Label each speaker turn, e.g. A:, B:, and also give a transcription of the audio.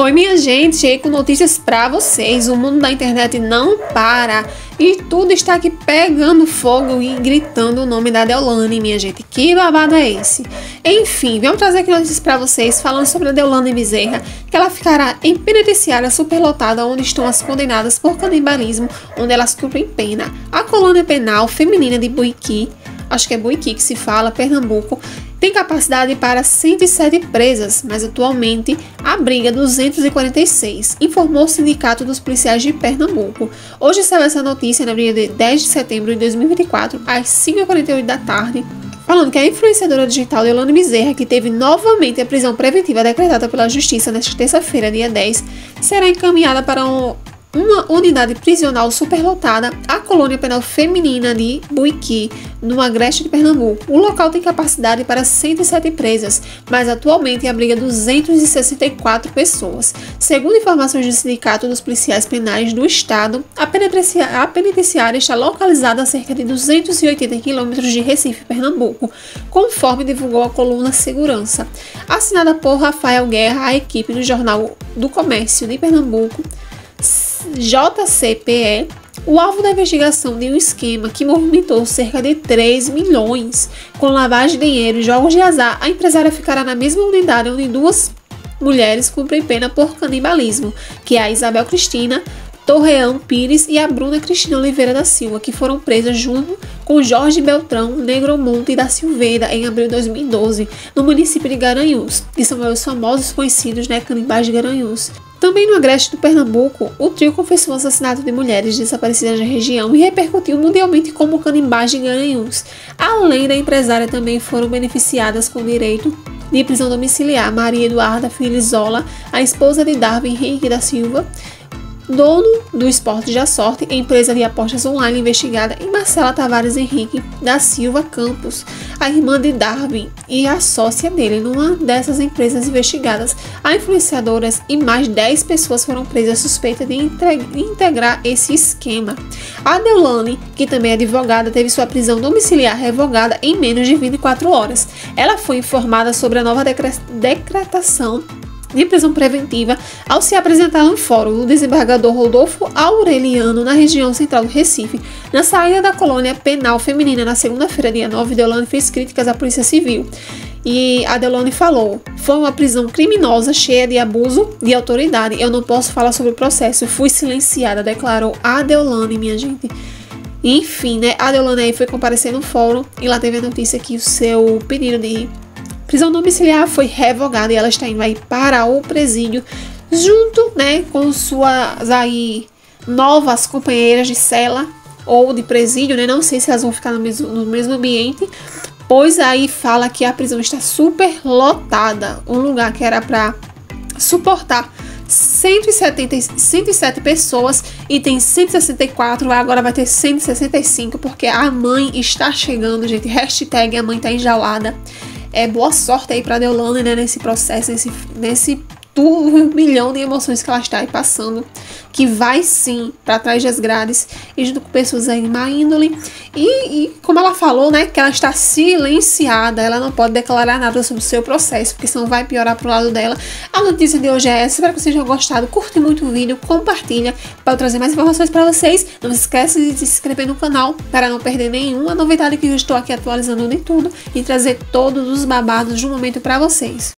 A: Oi, minha gente, cheguei com notícias pra vocês. O mundo da internet não para e tudo está aqui pegando fogo e gritando o nome da Deolane, minha gente. Que babado é esse? Enfim, vamos trazer aqui notícias pra vocês falando sobre a Deolane Bezerra, que ela ficará em penitenciária superlotada onde estão as condenadas por canibalismo, onde elas cumprem pena. A colônia penal feminina de Buiqui, acho que é Buiqui que se fala, Pernambuco, tem capacidade para 107 presas, mas atualmente abriga 246, informou o Sindicato dos Policiais de Pernambuco. Hoje saiu essa notícia na dia de 10 de setembro de 2024, às 5h48 da tarde, falando que a influenciadora digital Deolane Bezerra, que teve novamente a prisão preventiva decretada pela Justiça nesta terça-feira, dia 10, será encaminhada para uma unidade prisional superlotada, a colônia penal feminina de Buiqui, no Agreste de Pernambuco. O local tem capacidade para 107 presas, mas atualmente abriga 264 pessoas. Segundo informações do Sindicato dos Policiais Penais do Estado, a penitenciária está localizada a cerca de 280 quilômetros de Recife, Pernambuco, conforme divulgou a coluna Segurança. Assinada por Rafael Guerra, a equipe do Jornal do Comércio de Pernambuco, JCPE, o alvo da investigação de um esquema que movimentou cerca de 3 milhões com lavagem de dinheiro e jogos de azar. A empresária ficará na mesma unidade onde duas mulheres cumprem pena por canibalismo, que é a Isabel Cristina Torreão Pires e a Bruna Cristina Oliveira da Silva, que foram presas junto com Jorge Beltrão Negromonte da Silveira em abril de 2012, no município de Garanhuns, que são os famosos conhecidos, canibais de Garanhuns. Também no Agreste do Pernambuco, o trio confessou o assassinato de mulheres desaparecidas na região e repercutiu mundialmente como canibais de Garanhuns. Além da empresária, também foram beneficiadas com direito de prisão domiciliar Maria Eduarda Filizola, a esposa de Darwin Henrique da Silva, dono do Esporte da Sorte, empresa de apostas online investigada, e Marcela Tavares Henrique da Silva Campos, a irmã de Darwin e a sócia dele numa dessas empresas investigadas. A influenciadoras e mais 10 pessoas foram presas suspeitas de integrar esse esquema. A Deolane, que também é advogada, teve sua prisão domiciliar revogada em menos de 24 horas. Ela foi informada sobre a nova decretação de prisão preventiva ao se apresentar no fórum do desembargador Rodolfo Aureliano, na região central do Recife. Na saída da colônia penal feminina na segunda-feira, dia 9, Deolane fez críticas à Polícia Civil. E a Deolane falou: foi uma prisão criminosa, cheia de abuso de autoridade. Eu não posso falar sobre o processo, fui silenciada, declarou a Deolane, minha gente. Enfim, a Deolane aí foi comparecer no fórum e lá teve a notícia que o seu pedido de prisão domiciliar foi revogada e ela está indo aí para o presídio junto, com suas aí novas companheiras de cela ou de presídio, não sei se elas vão ficar no mesmo ambiente, pois aí fala que a prisão está super lotada, um lugar que era para suportar 107 pessoas e tem 164, agora vai ter 165, porque a mãe está chegando, gente, hashtag a mãe tá enjaulada. Boa sorte aí pra Deolane, nesse processo, nesse turbilhão de emoções que ela está aí passando, que vai sim para trás das grades e junto com pessoas aí de má índole. E como ela falou, que ela está silenciada, ela não pode declarar nada sobre o seu processo, porque senão vai piorar pro lado dela. A notícia de hoje é essa, espero que vocês tenham gostado, curte muito o vídeo, compartilha para eu trazer mais informações para vocês. Não se esqueça de se inscrever no canal para não perder nenhuma novidade, que eu estou aqui atualizando de tudo e trazer todos os babados de um momento para vocês.